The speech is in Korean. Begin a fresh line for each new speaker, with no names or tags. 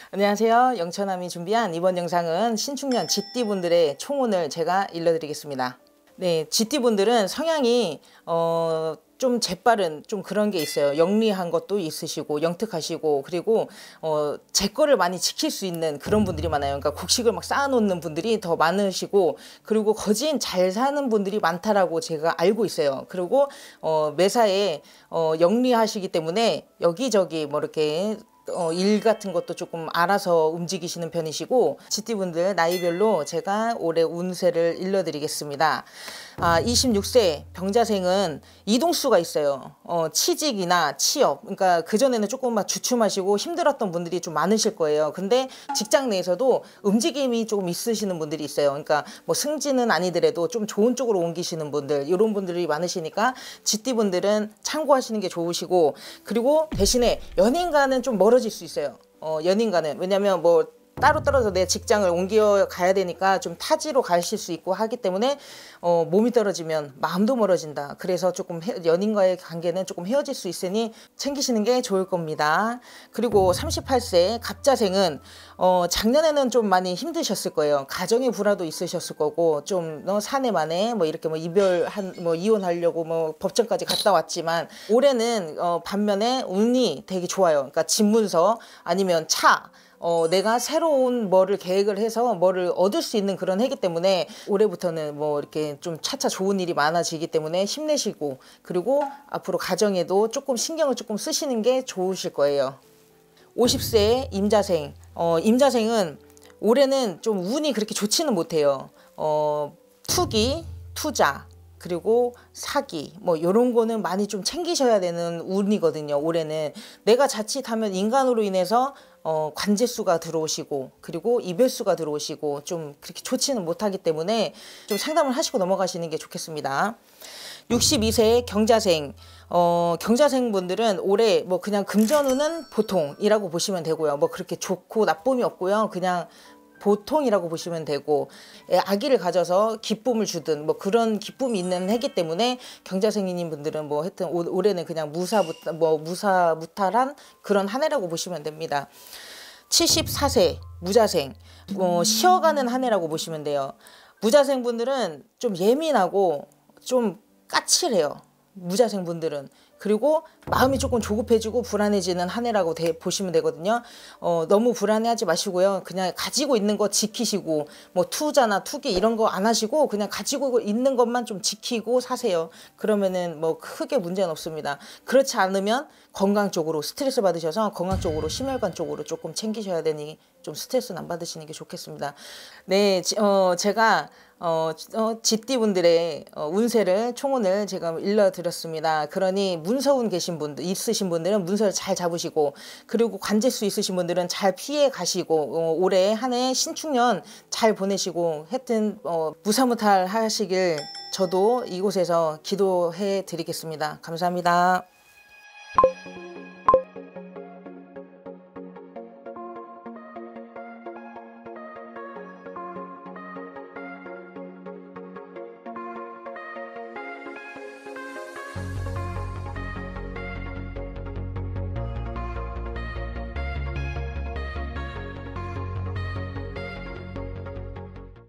안녕하세요. 영천함이 준비한 이번 영상은 신축년 쥐띠분들의 총운을 제가 일러드리겠습니다. 네, 쥐띠분들은 성향이 좀 재빠른 좀 그런 게 있어요. 영리한 것도 있으시고 영특하시고 그리고 제 거를 많이 지킬 수 있는 그런 분들이 많아요. 그러니까 곡식을 막 쌓아놓는 분들이 더 많으시고 그리고 거진 잘 사는 분들이 많다라고 제가 알고 있어요. 그리고 매사에 영리하시기 때문에 여기저기 뭐 이렇게 일 같은 것도 조금 알아서 움직이시는 편이시고 쥐띠분들 나이별로 제가 올해 운세를 일러드리겠습니다. 26세 병자생은 이동수가 있어요. 취직이나 취업, 그러니까 그전에는 조금 막 주춤하시고 힘들었던 분들이 좀 많으실 거예요. 근데 직장 내에서도 움직임이 조금 있으시는 분들이 있어요. 그러니까 뭐 승진은 아니더라도 좀 좋은 쪽으로 옮기시는 분들, 이런 분들이 많으시니까 쥐띠분들은 참고하시는 게 좋으시고, 그리고 대신에 연인과는 좀 멀어질 수 있어요. 연인과는. 왜냐면 뭐 따로 떨어져 내 직장을 옮겨 가야 되니까 좀 타지로 가실 수 있고 하기 때문에 몸이 떨어지면 마음도 멀어진다. 그래서 조금 연인과의 관계는 조금 헤어질 수 있으니 챙기시는 게 좋을 겁니다. 그리고 38세 갑자생은 작년에는 좀 많이 힘드셨을 거예요. 가정의 불화도 있으셨을 거고 좀 사내 만에 뭐 이렇게 뭐 뭐 이혼하려고 뭐 법정까지 갔다 왔지만 올해는 반면에 운이 되게 좋아요. 그러니까 집문서 아니면 차, 내가 새로운 뭐를 계획을 해서 뭐를 얻을 수 있는 그런 해기 때문에 올해부터는 뭐 이렇게 좀 차차 좋은 일이 많아지기 때문에 힘내시고, 그리고 앞으로 가정에도 조금 신경을 조금 쓰시는 게 좋으실 거예요. 50세 임자생, 임자생은 올해는 좀 운이 그렇게 좋지는 못해요. 투기, 투자, 그리고 사기 뭐 이런 거는 많이 좀 챙기셔야 되는 운이거든요. 올해는 내가 자칫하면 인간으로 인해서 관제수가 들어오시고 그리고 이별수가 들어오시고 좀 그렇게 좋지는 못하기 때문에 좀 상담을 하시고 넘어가시는 게 좋겠습니다. 62세 경자생, 경자생 분들은 올해 뭐 그냥 금전운은 보통이라고 보시면 되고요. 뭐 그렇게 좋고 나쁨이 없고요. 그냥 보통이라고 보시면 되고, 아기를 가져서 기쁨을 주든 뭐 그런 기쁨이 있는 해기 때문에 경자생인 분들은 뭐 하여튼 올해는 그냥 무사무탈한 그런 한 해라고 보시면 됩니다. 74세 무자생, 쉬어가는 한 해라고 보시면 돼요. 무자생 분들은 좀 예민하고 좀 까칠해요. 무자생 분들은. 그리고 마음이 조금 조급해지고 불안해지는 한 해라고 보시면 되거든요. 너무 불안해하지 마시고요. 그냥 가지고 있는 거 지키시고 뭐 투자나 투기 이런 거 안 하시고 그냥 가지고 있는 것만 좀 지키고 사세요. 그러면은 뭐 크게 문제는 없습니다. 그렇지 않으면 건강 쪽으로 스트레스 받으셔서 건강 쪽으로 심혈관 쪽으로 조금 챙기셔야 되니 좀 스트레스는 안 받으시는 게 좋겠습니다. 네, 제가 쥐띠분들의 운세를 총운을 제가 일러드렸습니다. 그러니 문서운 계신 분들 있으신 분들은 문서를 잘 잡으시고, 그리고 관제수 있으신 분들은 잘 피해 가시고 올해 한 해 신축년 잘 보내시고 하여튼 무사무탈 하시길 저도 이곳에서 기도해 드리겠습니다. 감사합니다.